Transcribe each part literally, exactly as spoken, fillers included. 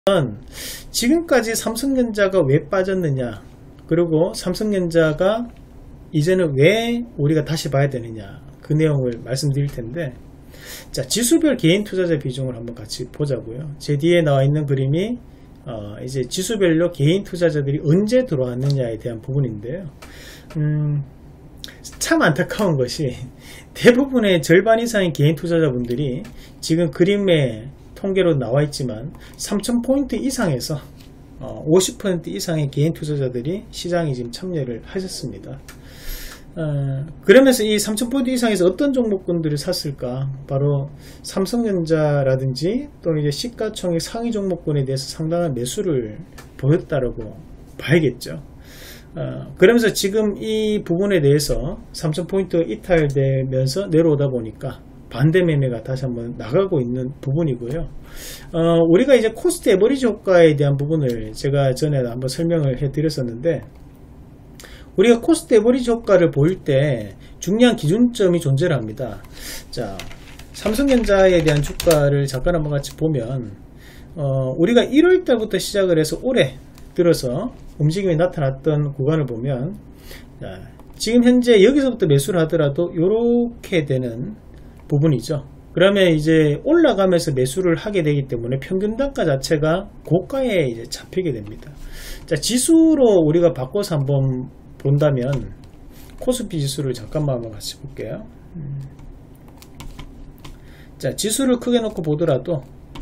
지금까지 삼성전자가 왜 빠졌느냐, 그리고 삼성전자가 이제는 왜 우리가 다시 봐야 되느냐, 그 내용을 말씀드릴 텐데, 자, 지수별 개인 투자자 비중을 한번 같이 보자고요. 제 뒤에 나와 있는 그림이 어, 이제 지수별로 개인 투자자들이 언제 들어왔느냐에 대한 부분인데요. 음, 참 안타까운 것이 대부분의 절반 이상의 개인 투자자분들이 지금 그림에 통계로 나와 있지만 삼천 포인트 이상에서 어, 오십 퍼센트 이상의 개인 투자자들이 시장에 지금 참여를 하셨습니다. 어, 그러면서 이 삼천 포인트 이상에서 어떤 종목군들을 샀을까? 바로 삼성전자라든지 또 이제 시가총액 상위 종목군에 대해서 상당한 매수를 보였다라고 봐야겠죠. 어, 그러면서 지금 이 부분에 대해서 삼천 포인트 이탈되면서 내려오다 보니까 반대 매매가 다시 한번 나가고 있는 부분이고요. 어, 우리가 이제 코스트 에버리지 효과에 대한 부분을 제가 전에 한번 설명을 해 드렸었는데, 우리가 코스트 에버리지 효과를 보일 때 중요한 기준점이 존재를 합니다. 자, 삼성전자에 대한 주가를 잠깐 한번 같이 보면, 어, 우리가 일월 달부터 시작을 해서 올해 들어서 움직임이 나타났던 구간을 보면, 자, 지금 현재 여기서부터 매수를 하더라도 이렇게 되는 부분이죠. 그러면 이제 올라가면서 매수를 하게 되기 때문에 평균 단가 자체가 고가에 이제 잡히게 됩니다. 자, 지수로 우리가 바꿔서 한번 본다면 코스피 지수를 잠깐만 한번 같이 볼게요. 자, 지수를 크게 놓고 보더라도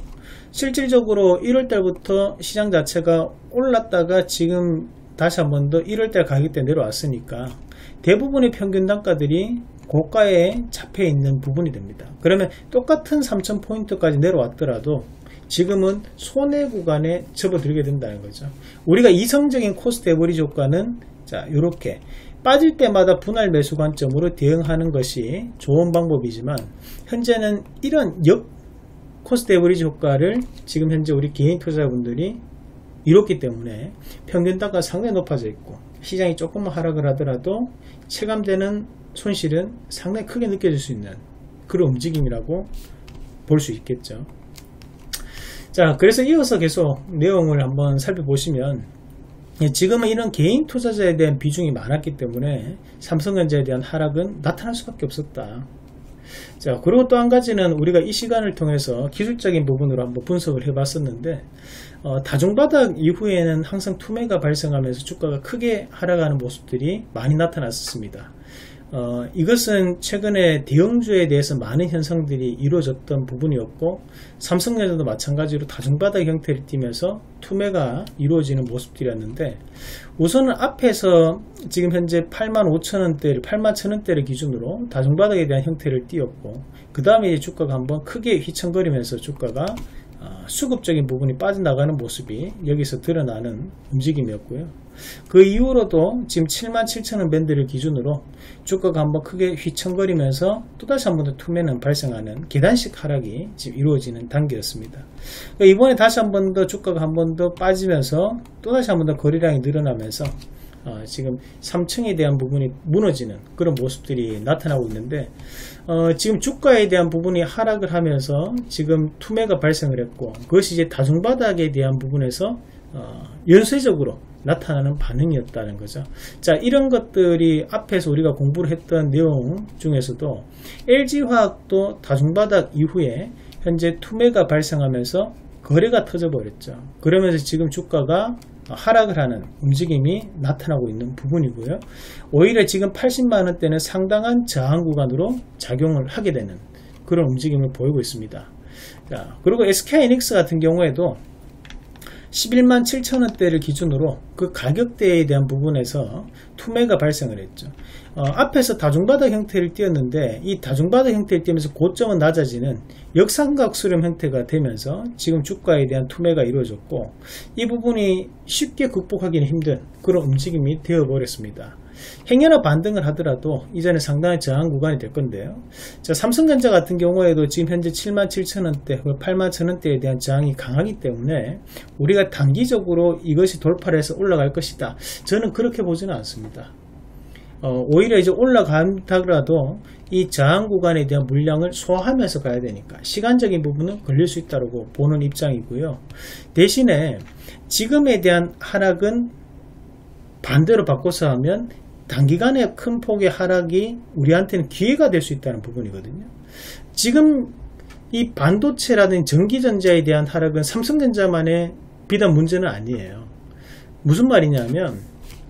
실질적으로 일월 달부터 시장 자체가 올랐다가 지금 다시 한 번 더 일월 달 가격 때 내려왔으니까 대부분의 평균 단가들이 고가에 잡혀 있는 부분이 됩니다. 그러면 똑같은 삼천 포인트까지 내려왔더라도 지금은 손해 구간에 접어들게 된다는 거죠. 우리가 이성적인 코스트 에버리지 효과는 자, 요렇게 빠질 때마다 분할 매수 관점으로 대응하는 것이 좋은 방법이지만, 현재는 이런 역 코스트 에버리지 효과를 지금 현재 우리 개인 투자자분들이 이뤘기 때문에 평균 단가가 상당히 높아져 있고 시장이 조금만 하락을 하더라도 체감되는 손실은 상당히 크게 느껴질 수 있는 그런 움직임이라고 볼 수 있겠죠. 자, 그래서 이어서 계속 내용을 한번 살펴보시면, 지금은 이런 개인 투자자에 대한 비중이 많았기 때문에 삼성전자에 대한 하락은 나타날 수밖에 없었다. 자, 그리고 또 한 가지는 우리가 이 시간을 통해서 기술적인 부분으로 한번 분석을 해 봤었는데, 어, 다중바닥 이후에는 항상 투매가 발생하면서 주가가 크게 하락하는 모습들이 많이 나타났습니다. 어, 이것은 최근에 대형주에 대해서 많은 현상들이 이루어졌던 부분이었고, 삼성전자도 마찬가지로 다중바닥 형태를 띠면서 투매가 이루어지는 모습들이었는데, 우선은 앞에서 지금 현재 팔만 오천 원대를 팔만 천 원대를 기준으로 다중바닥에 대한 형태를 띄었고, 그 다음에 주가가 한번 크게 휘청거리면서 주가가 어, 수급적인 부분이 빠져나가는 모습이 여기서 드러나는 움직임이었고요. 그 이후로도 지금 칠만 칠천 원 밴드를 기준으로 주가가 한번 크게 휘청거리면서 또다시 한번 더 투매는 발생하는 계단식 하락이 지금 이루어지는 단계였습니다. 이번에 다시 한번 더 주가가 한번 더 빠지면서 또다시 한번 더 거래량이 늘어나면서 어, 지금 삼 층에 대한 부분이 무너지는 그런 모습들이 나타나고 있는데, 어, 지금 주가에 대한 부분이 하락을 하면서 지금 투매가 발생을 했고, 그것이 이제 다중바닥에 대한 부분에서 어, 연쇄적으로 나타나는 반응이었다는 거죠. 자, 이런 것들이 앞에서 우리가 공부를 했던 내용 중에서도 엘지화학도 다중바닥 이후에 현재 투매가 발생하면서 거래가 터져버렸죠. 그러면서 지금 주가가 하락을 하는 움직임이 나타나고 있는 부분이고요. 오히려 지금 팔십만 원대는 상당한 저항 구간으로 작용을 하게 되는 그런 움직임을 보이고 있습니다. 자, 그리고 에스케이하이닉스 같은 경우에도 십일만 칠천 원대를 기준으로 그 가격대에 대한 부분에서 투매가 발생을 했죠. 어, 앞에서 다중바닥 형태를 띄었는데, 이 다중바닥 형태를 띄면서 고점은 낮아지는 역삼각 수렴 형태가 되면서 지금 주가에 대한 투매가 이루어졌고, 이 부분이 쉽게 극복하기는 힘든 그런 움직임이 되어버렸습니다. 행여나 반등을 하더라도 이전에 상당히 저항 구간이 될 건데요. 자, 삼성전자 같은 경우에도 지금 현재 칠만 칠천 원대, 팔만 천 원대에 대한 저항이 강하기 때문에 우리가 단기적으로 이것이 돌파를 해서 올라갈 것이다, 저는 그렇게 보지는 않습니다. 어, 오히려 이제 올라간다더라도 이 저항 구간에 대한 물량을 소화하면서 가야 되니까 시간적인 부분은 걸릴 수 있다고 보는 입장이고요. 대신에 지금에 대한 하락은 반대로 바꿔서 하면 단기간에 큰 폭의 하락이 우리한테는 기회가 될 수 있다는 부분이거든요. 지금 이 반도체라든지 전기전자에 대한 하락은 삼성전자만의 비단 문제는 아니에요. 무슨 말이냐면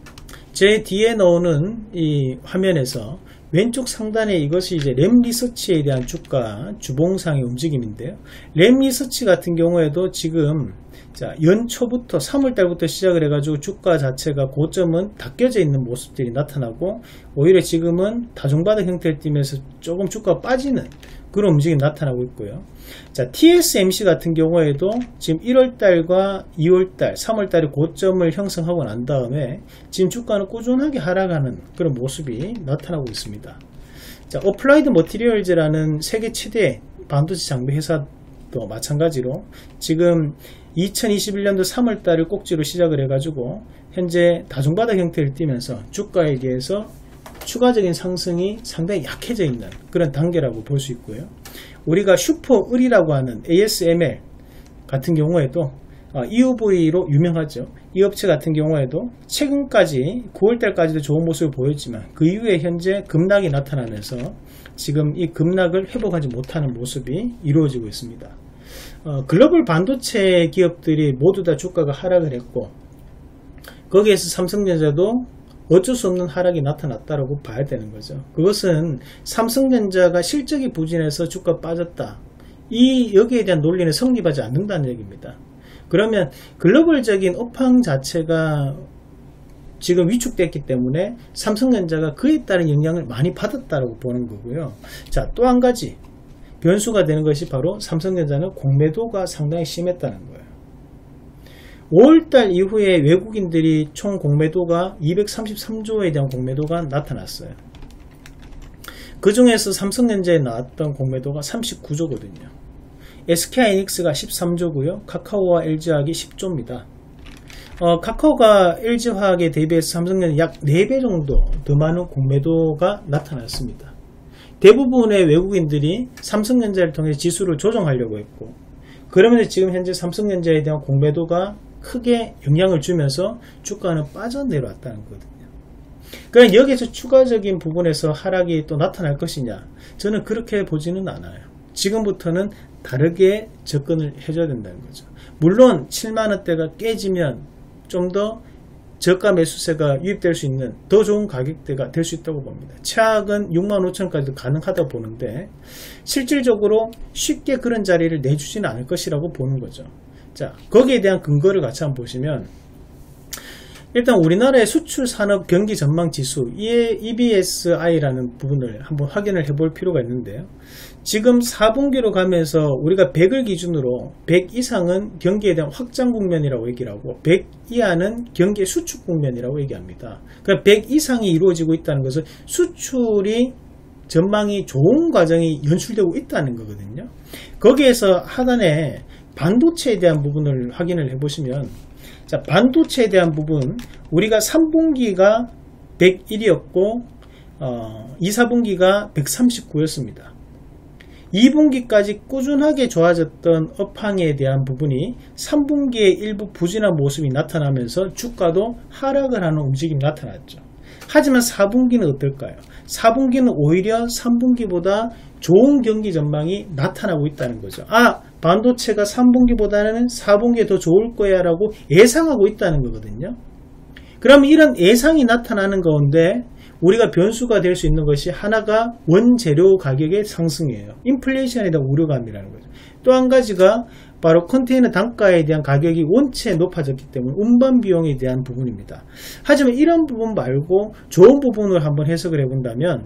제 뒤에 나오는 이 화면에서 왼쪽 상단에 이것이 이제 램리서치에 대한 주가 주봉상의 움직임인데요. 램리서치 같은 경우에도 지금 자, 연초부터 삼월 달부터 시작을 해가지고 주가 자체가 고점은 닦여져 있는 모습들이 나타나고 오히려 지금은 다중바닥 형태를 띠면서 조금 주가가 빠지는 그런 움직임이 나타나고 있고요. 자, 티에스엠씨 같은 경우에도 지금 일월 달과 이월 달, 삼월 달에 고점을 형성하고 난 다음에 지금 주가는 꾸준하게 하락하는 그런 모습이 나타나고 있습니다. 자, 어플라이드 머티리얼즈라는 세계 최대 반도체 장비 회사도 마찬가지로 지금 이천이십일 년도 삼월 달을 꼭지로 시작을 해가지고 현재 다중바닥 형태를 띠면서 주가에 대해서 추가적인 상승이 상당히 약해져 있는 그런 단계라고 볼 수 있고요. 우리가 슈퍼을이라고 하는 에이에스엠엘 같은 경우에도 이오브이로 유명하죠. 이 업체 같은 경우에도 최근까지 구월 달까지도 좋은 모습을 보였지만 그 이후에 현재 급락이 나타나면서 지금 이 급락을 회복하지 못하는 모습이 이루어지고 있습니다. 어, 글로벌 반도체 기업들이 모두 다 주가가 하락을 했고 거기에서 삼성전자도 어쩔 수 없는 하락이 나타났다고 봐야 되는 거죠. 그것은 삼성전자가 실적이 부진해서 주가 빠졌다. 이 여기에 대한 논리는 성립하지 않는다는 얘기입니다. 그러면 글로벌적인 업황 자체가 지금 위축됐기 때문에 삼성전자가 그에 따른 영향을 많이 받았다고 보는 거고요. 자, 또 한 가지 변수가 되는 것이 바로 삼성전자는 공매도가 상당히 심했다는 거예요. 오월 달 이후에 외국인들이 총 공매도가 이백삼십삼 조에 대한 공매도가 나타났어요. 그 중에서 삼성전자에 나왔던 공매도가 삼십구 조거든요. 에스케이하이닉스가 십삼 조고요. 카카오와 엘지화학이 십 조입니다. 어, 카카오가 엘지화학에 대비해서 삼성전자 약 네 배 정도 더 많은 공매도가 나타났습니다. 대부분의 외국인들이 삼성전자를 통해 지수를 조정하려고 했고 그러면서 지금 현재 삼성전자에 대한 공매도가 크게 영향을 주면서 주가는 빠져내려왔다는 거거든요. 그럼 여기에서 추가적인 부분에서 하락이 또 나타날 것이냐? 저는 그렇게 보지는 않아요. 지금부터는 다르게 접근을 해줘야 된다는 거죠. 물론 칠만 원대가 깨지면 좀 더 저가 매수세가 유입될 수 있는 더 좋은 가격대가 될 수 있다고 봅니다. 최악은 육만 오천 원까지도 가능하다고 보는데 실질적으로 쉽게 그런 자리를 내주지는 않을 것이라고 보는 거죠. 자, 거기에 대한 근거를 같이 한번 보시면 일단 우리나라의 수출 산업 경기 전망 지수 이비에스아이라는 부분을 한번 확인을 해볼 필요가 있는데요. 지금 사 분기로 가면서 우리가 백을 기준으로 백 이상은 경기에 대한 확장 국면이라고 얘기를 하고 백 이하는 경기의 수축 국면이라고 얘기합니다. 그러니까 백 이상이 이루어지고 있다는 것은 수출이 전망이 좋은 과정이 연출되고 있다는 거거든요. 거기에서 하단에 반도체에 대한 부분을 확인을 해보시면 자, 반도체에 대한 부분 우리가 삼 분기가 백일이었고 어, 이, 사 분기가 백삼십구였습니다. 이 분기까지 꾸준하게 좋아졌던 업황에 대한 부분이 삼 분기에 일부 부진한 모습이 나타나면서 주가도 하락을 하는 움직임이 나타났죠. 하지만 사 분기는 어떨까요? 사 분기는 오히려 삼 분기보다 좋은 경기 전망이 나타나고 있다는 거죠. 아, 반도체가 삼 분기보다는 사 분기에 더 좋을 거야 라고 예상하고 있다는 거거든요. 그러면 이런 예상이 나타나는 가운데 우리가 변수가 될 수 있는 것이 하나가 원재료 가격의 상승이에요. 인플레이션에 대한 우려감이라는 거죠. 또 한 가지가 바로 컨테이너 단가에 대한 가격이 원체 높아졌기 때문에 운반 비용에 대한 부분입니다. 하지만 이런 부분 말고 좋은 부분을 한번 해석을 해본다면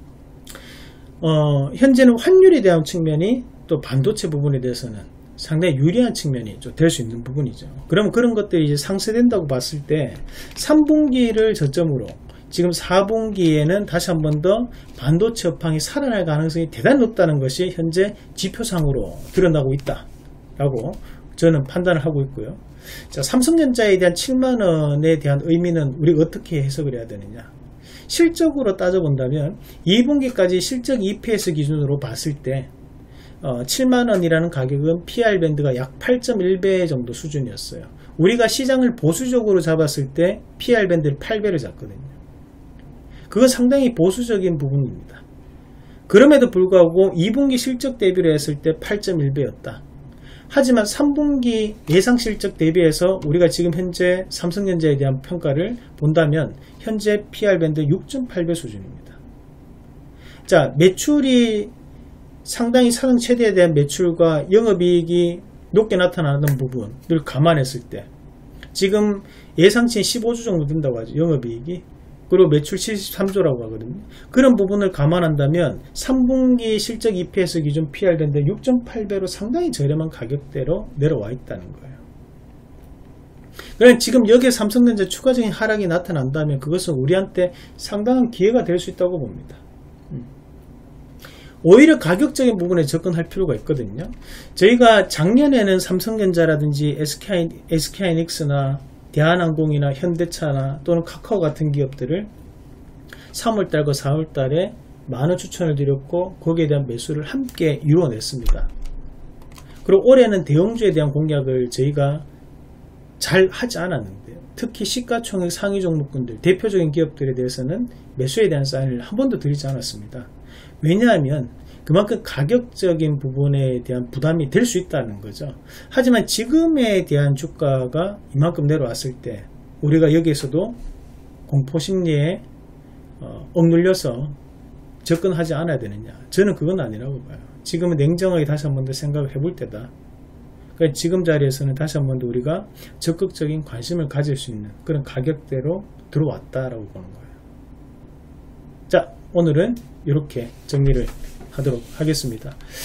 어, 현재는 환율에 대한 측면이 또 반도체 부분에 대해서는 상당히 유리한 측면이 될 수 있는 부분이죠. 그러면 그런 것들이 이제 상쇄된다고 봤을 때 삼 분기를 저점으로 지금 사 분기에는 다시 한 번 더 반도체 업황이 살아날 가능성이 대단히 높다는 것이 현재 지표상으로 드러나고 있다라고 저는 판단을 하고 있고요. 자, 삼성전자에 대한 칠만 원에 대한 의미는 우리가 어떻게 해석을 해야 되느냐? 실적으로 따져본다면 이 분기까지 실적 이피에스 기준으로 봤을 때 어, 칠만 원이라는 가격은 피이알 밴드가 약 팔 점 일 배 정도 수준이었어요. 우리가 시장을 보수적으로 잡았을 때 피이알 밴드를 팔 배를 잡거든요. 그건 상당히 보수적인 부분입니다. 그럼에도 불구하고 이 분기 실적 대비를 했을 때 팔 점 일 배였다. 하지만 삼 분기 예상 실적 대비해서 우리가 지금 현재 삼성전자에 대한 평가를 본다면 현재 피이알 밴드 육 점 팔 배 수준입니다. 자, 매출이 상당히 사상 최대에 대한 매출과 영업이익이 높게 나타나는 부분을 감안했을 때 지금 예상치는 십오 조 정도 된다고 하죠. 영업이익이. 그리고 매출 칠십삼 조라고 하거든요. 그런 부분을 감안한다면 삼 분기 실적 이피에스 기준 피이알 밴드 육 점 팔 배로 상당히 저렴한 가격대로 내려와 있다는 거예요. 그러니까 지금 여기에 삼성전자 추가적인 하락이 나타난다면 그것은 우리한테 상당한 기회가 될 수 있다고 봅니다. 오히려 가격적인 부분에 접근할 필요가 있거든요. 저희가 작년에는 삼성전자라든지 에스케이, 에스케이하이닉스나 대한항공이나 현대차나 또는 카카오 같은 기업들을 삼월달과 사월달에 많은 추천을 드렸고 거기에 대한 매수를 함께 이루어냈습니다. 그리고 올해는 대형주에 대한 공략을 저희가 잘 하지 않았는데요. 특히 시가총액 상위 종목군들 대표적인 기업들에 대해서는 매수에 대한 사인을 한 번도 드리지 않았습니다. 왜냐하면 그만큼 가격적인 부분에 대한 부담이 될 수 있다는 거죠. 하지만 지금에 대한 주가가 이만큼 내려왔을 때 우리가 여기에서도 공포심리에 어, 억눌려서 접근하지 않아야 되느냐, 저는 그건 아니라고 봐요. 지금은 냉정하게 다시 한 번 더 생각을 해볼 때다. 그러니까 지금 자리에서는 다시 한 번 더 우리가 적극적인 관심을 가질 수 있는 그런 가격대로 들어왔다라고 보는 거예요. 자, 오늘은 이렇게 정리를 하도록 하겠습니다.